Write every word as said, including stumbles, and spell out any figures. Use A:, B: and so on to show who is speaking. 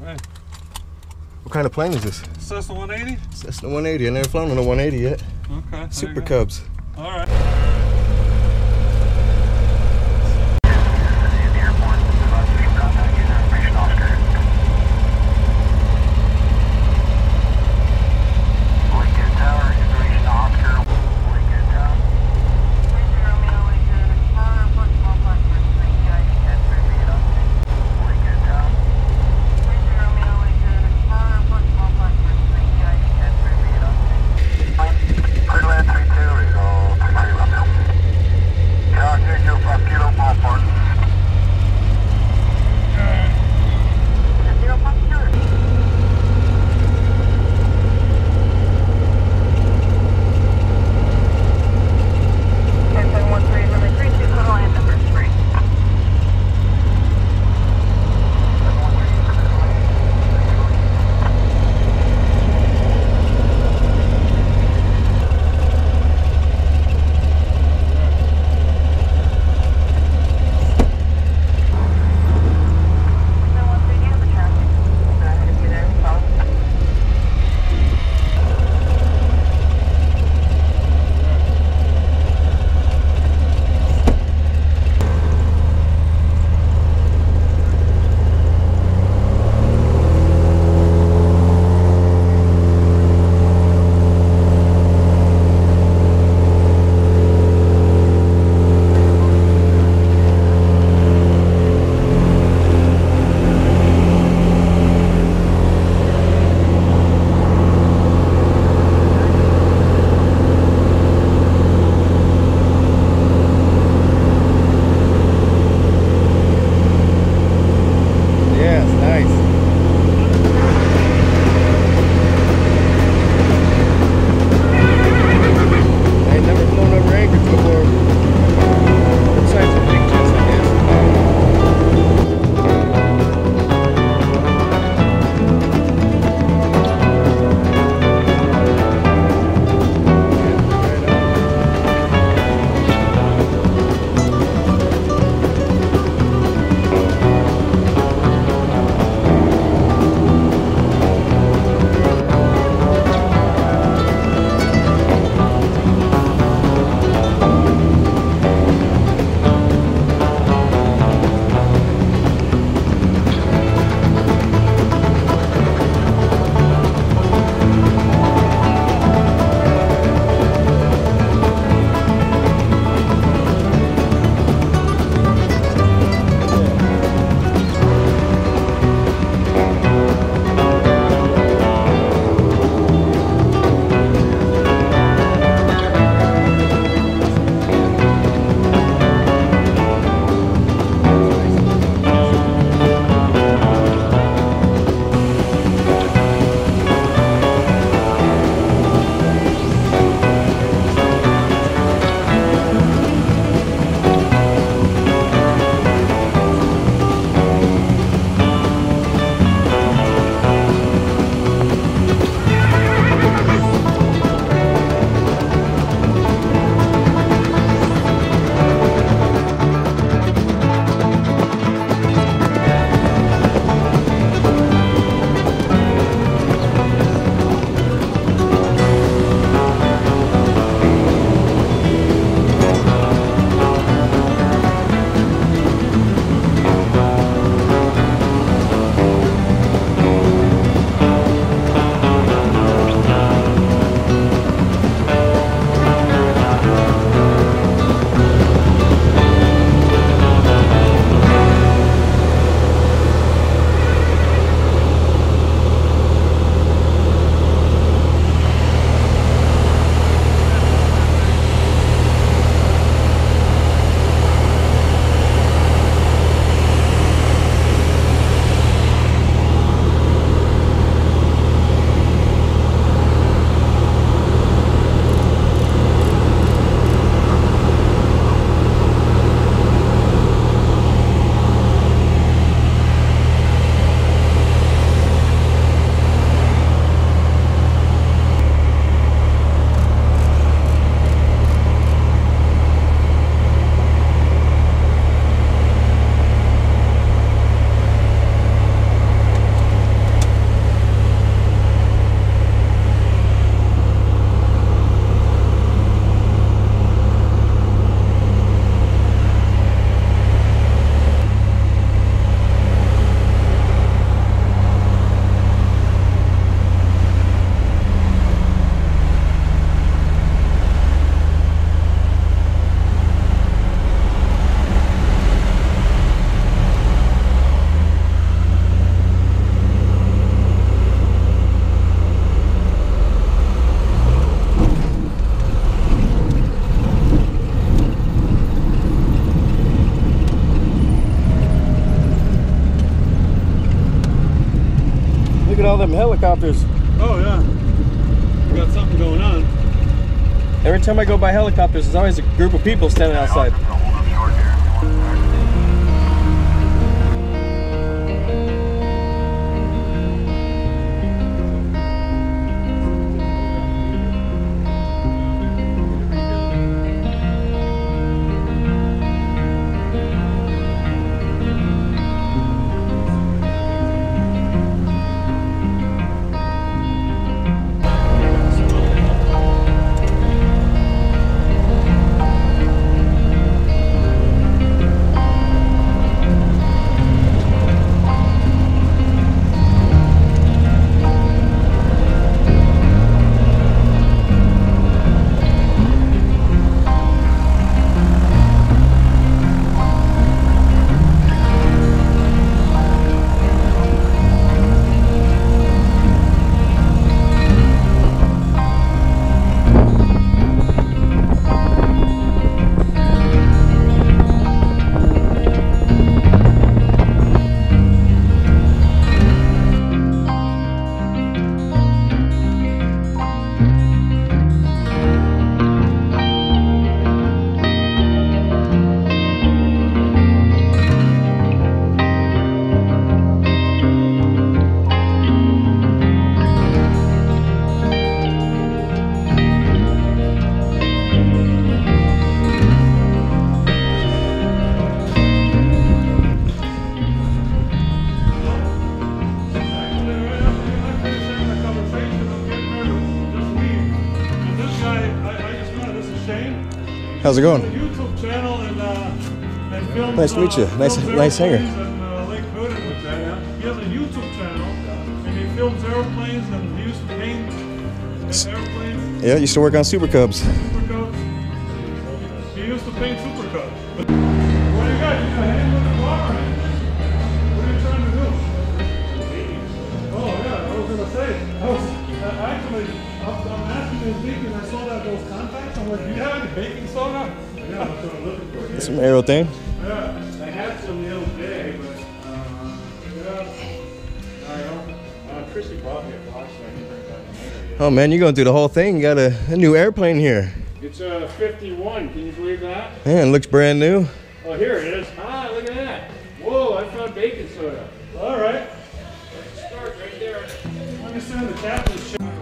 A: Hey.
B: What kind of plane is this?
A: Cessna one eighty?
B: Cessna one eighty. I never flown on a one eighty yet.
A: Okay.
B: Super Cubs.
A: All right.
C: Clear land three two, we go three three.
A: at all them helicopters.
C: Oh yeah, we got something going on.
A: Every time I go by helicopters, there's always a group of people standing outside.
B: How's it going?
C: YouTube channel and, uh, and films,
B: Nice to meet you.
C: uh,
B: Nice,
C: films
B: nice singer.
C: airplanes and, uh, Lake Hood and with that, yeah. He has a YouTube channel and he films airplanes and he used to paint airplanes.
B: Yeah, used to work on Super Cubs.
C: Super Cubs. He used to paint Super Cubs. What do you got? You got a hand with the car? What are you trying to do? Oh yeah, I was gonna say. I was uh, actually. I'm asking this week and I saw that those contacts. I'm like, do you have any baking soda? Yeah, that's what I'm looking for.
B: Some aerothane.
C: Yeah, I had some the other day, but uh, yeah, I don't know. Uh, Chrissy brought me a box, so I can bring that in.
B: Oh man, you're going through the whole thing. You got a, a new airplane here.
C: It's a fifty-one. Can you believe that?
B: Man, it looks brand new.
C: Oh, here it is. Ah, look at that. Whoa, I found baking soda. All right. Let's start right there. Let me send the captain's check.